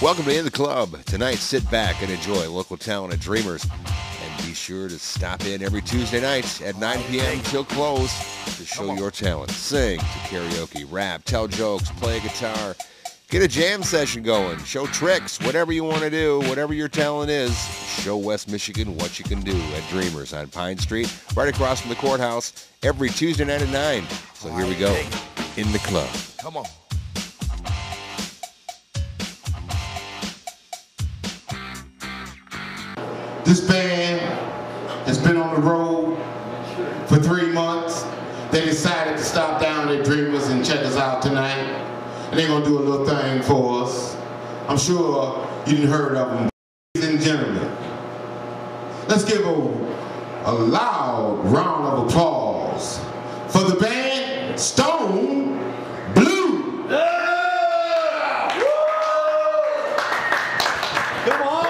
Welcome to In the Club. Tonight, sit back and enjoy local talent and dreamers. And be sure to stop in every Tuesday night at 9 p.m. till close to show your talent. Sing to karaoke, rap, tell jokes, play guitar, get a jam session going, show tricks, whatever you want to do, whatever your talent is. Show West Michigan what you can do at Dreamers on Pine Street, right across from the courthouse, every Tuesday night at 9. So here we go, In the Club. Come on. This band has been on the road for 3 months. They decided to stop down at Dreamers and check us out tonight. And they're going to do a little thing for us. I'm sure you didn't heard of them. Ladies and gentlemen, let's give a loud round of applause for the band Stone Blue. Come on.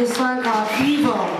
just like our Evo.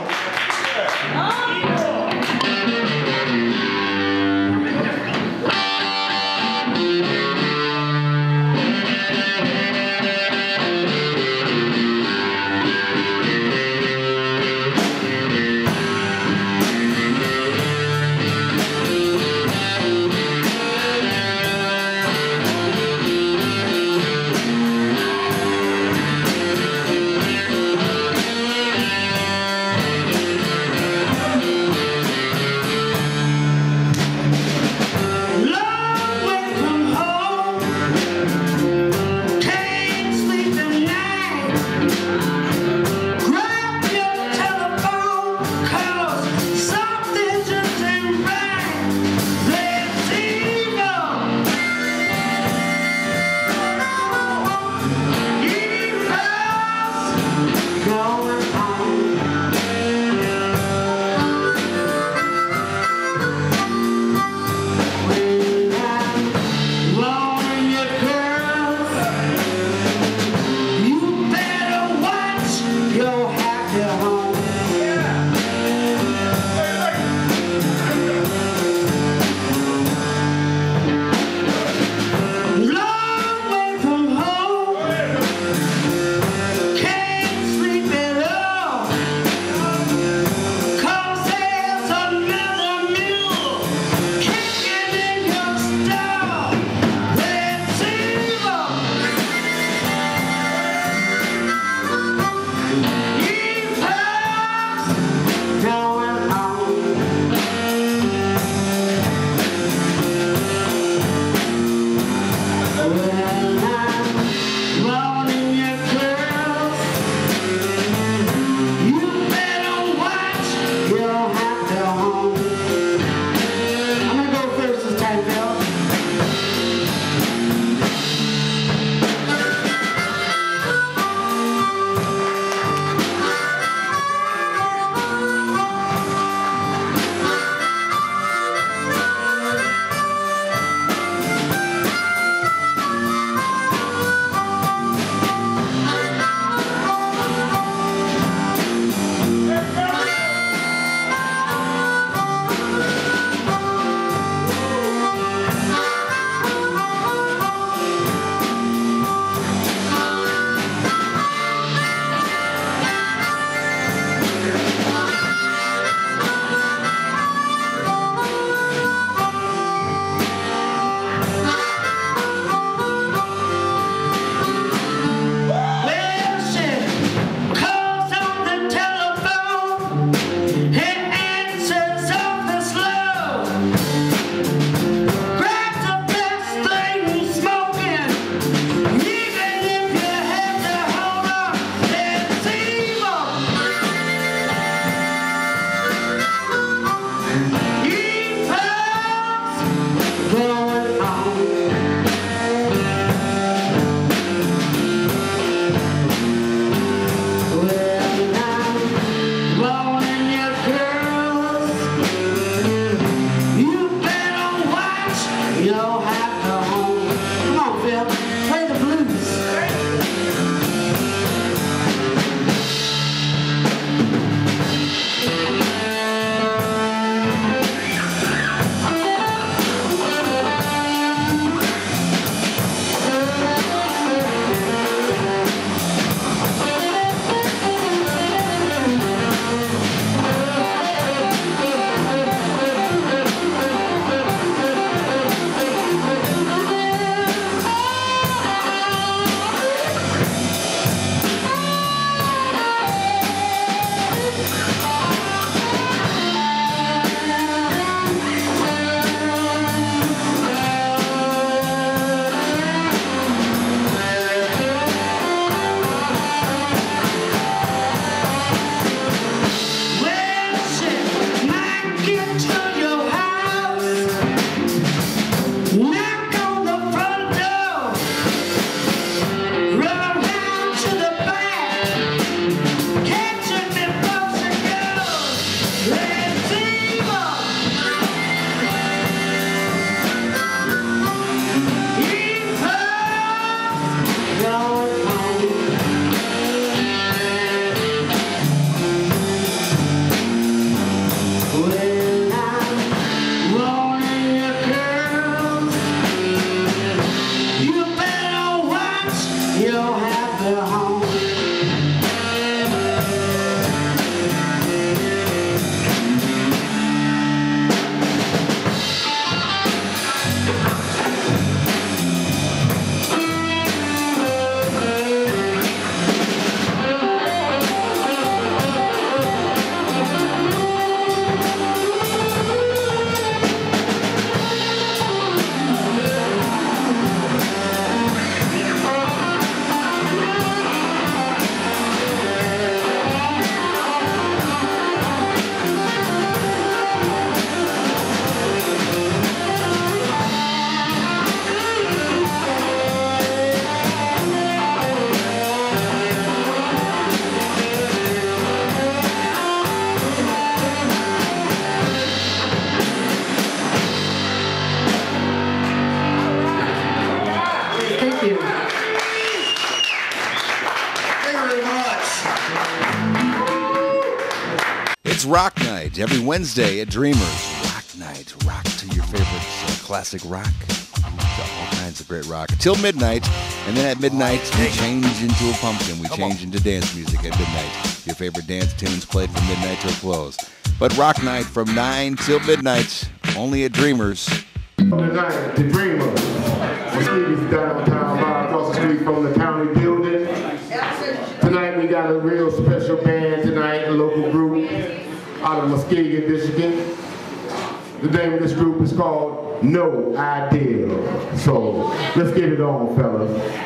It's Rock Night every Wednesday at Dreamers. Rock Night. Rock to your favorite classic rock. All kinds of great rock. Till midnight. And then at midnight, we change into a pumpkin. We change into dance music at midnight. Your favorite dance tunes played from midnight till close. But Rock Night from 9 till midnight, only at Dreamers. Tonight, the Dreamers. Muskegee's downtown, right across the street from the county building. Tonight we got a real special band tonight, a local group out of Muskegon, Michigan. The name of this group is called No Idea. So let's get it on, fellas.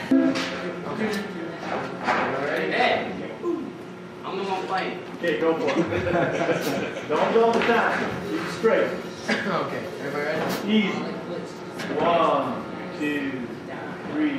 Hey, I'm the one playing. Okay, go for it. Don't go the time. Keep it straight. Okay, everybody ready? Easy. 1, 2, 3.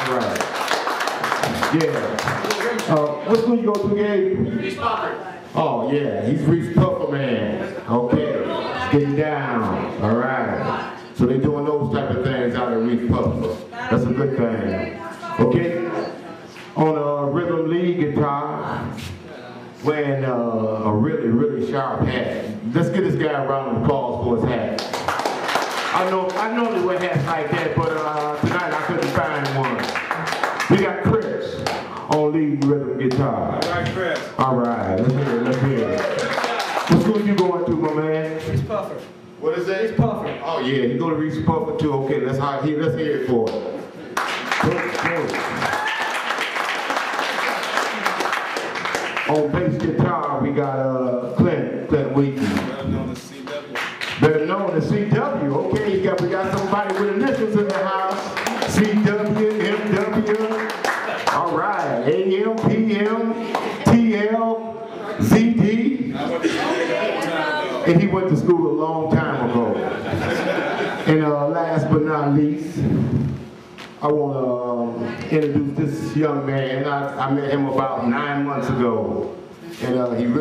All right. Yeah. What school you go to, Gabe? Reese Puffer. Oh, yeah, he's Reese Puffer, man. Okay, getting down. All right. So they're doing those type of things out at Reese Puffer. That's a good thing. Okay. On a rhythm lead guitar, wearing a really, really sharp hat. Let's give this guy a round of applause for his hat. I normally wear hats like that, but tonight I couldn't find one. We got Chris on lead rhythm guitar. All right, Chris. All right, let's hear it, let's hear it. What school you going to, my man? Reese Puffer. What is that? Reese Puffer. Oh yeah, you go to Reese Puffer too. Okay, let's hear it for it. Good. On bass guitar, we got Clint Wheaton. Better known as CW. Okay, we got somebody with initials in the house. CW, MW. All right, AM, PM, TL, ZD. And he went to school a long time ago. And last but not least, I want to introduce this young man. I met him about 9 months ago, and he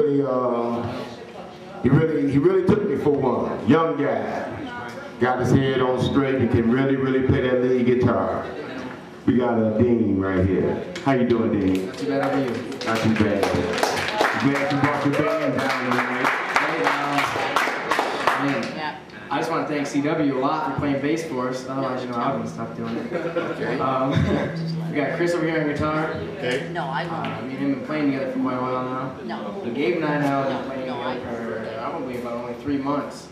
really took me for one. Young guy, got his head on straight, and can really play that lead guitar. We got Dean right here. How you doing, Dean? Not too bad, how are you? Not too bad. Glad you brought your band down tonight. I just want to thank CW a lot for playing bass for us. Otherwise, I would have stopped doing it. Okay. We got Chris over here on guitar. Okay. No, I won't. Me and him have been playing together for quite a while now. No. And Gabe and I now have been playing No, I together for probably about only 3 months.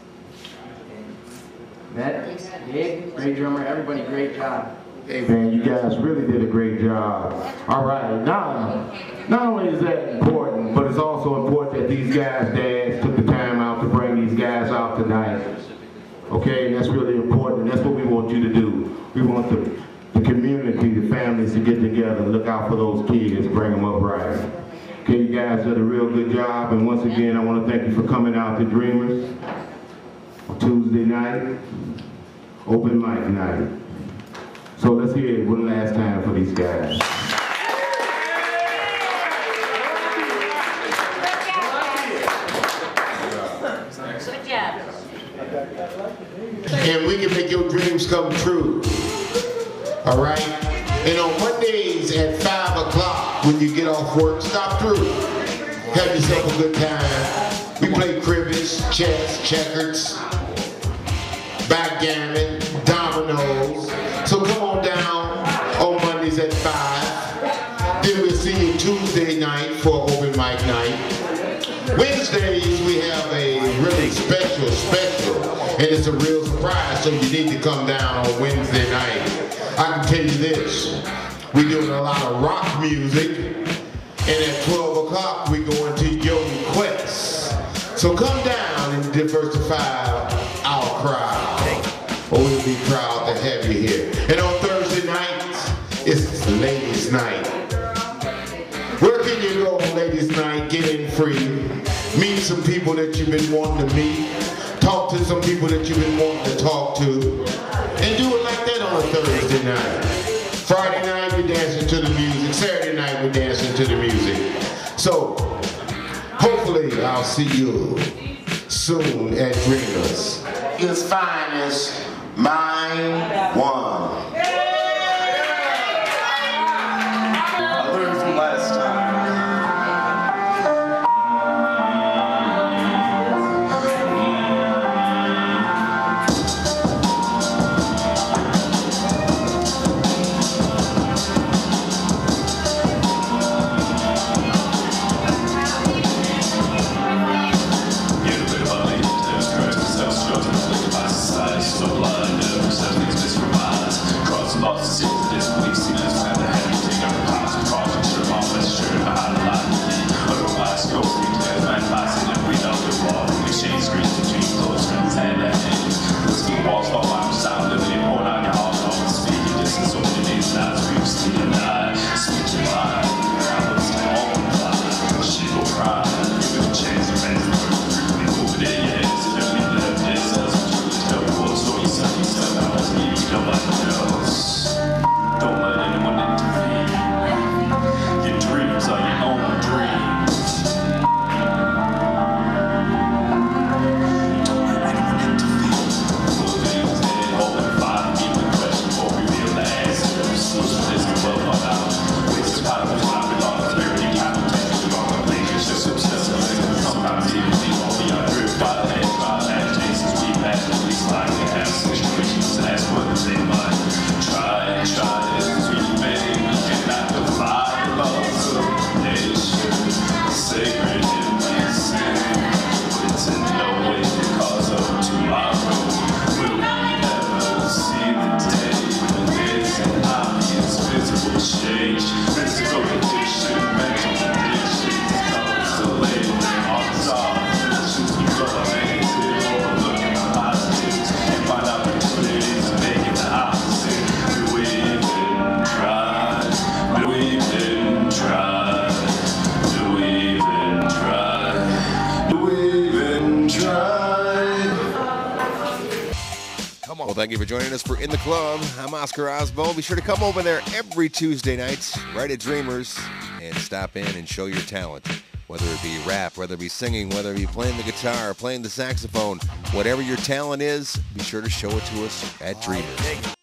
Matt, Gabe, great drummer. Everybody, great job. Hey man, you guys really did a great job. All right, now, not only is that important, but it's also important that these guys' dads took the time out to bring these guys out tonight. Okay, and that's really important, and that's what we want you to do. We want the community, the families to get together and look out for those kids, bring them up right. Okay, you guys did a real good job, and once again, I want to thank you for coming out to Dreamers Tuesday night, open mic night. So let's hear it one last time for these guys. Good job. And we can make your dreams come true. All right? And on Mondays at 5 o'clock, when you get off work, stop through. Have yourself a good time. We play cribbage, chess, checkers, backgammon, dominoes. So come on down on Mondays at 5. Then we'll see you Tuesday night for open mic night. Wednesdays we have a really special, and it's a real surprise, so you need to come down on Wednesday night. I can tell you this, we're doing a lot of rock music, and at 12 o'clock we go into your requests. So come down and diversify our crowd. We'll be proud to have you here. And on Thursday nights, it's Ladies' Night. Where can you go on Ladies' Night? Get in free. Meet some people that you've been wanting to meet. Talk to some people that you've been wanting to talk to. And do it like that on a Thursday night. Friday night, we're dancing to the music. Saturday night, we're dancing to the music. So, hopefully, I'll see you soon at Dreamers. As fine as Mine One. I learned from last time. So blind, every 70s misrevised. motivation, physical condition, mental condition. So late, all the stars, shoes keep going, negative, overlooking the positives, and find opportunities and make it the opposite. Do we even try? Do we even try? Do we even try? Do we even try? Come on. Well, thank you for joining us for In the Club. I'm Oscar Osbo. Be sure to come over there every Tuesday night, right at Dreamers, and stop in and show your talent. Whether it be rap, whether it be singing, whether it be playing the guitar, playing the saxophone, whatever your talent is, be sure to show it to us at Dreamers.